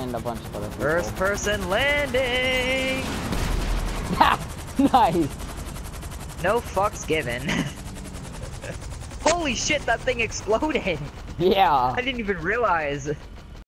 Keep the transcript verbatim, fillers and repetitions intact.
and a bunch of other people. First person landing! Nice! No fucks given. Holy shit, that thing exploded! Yeah. I didn't even realize.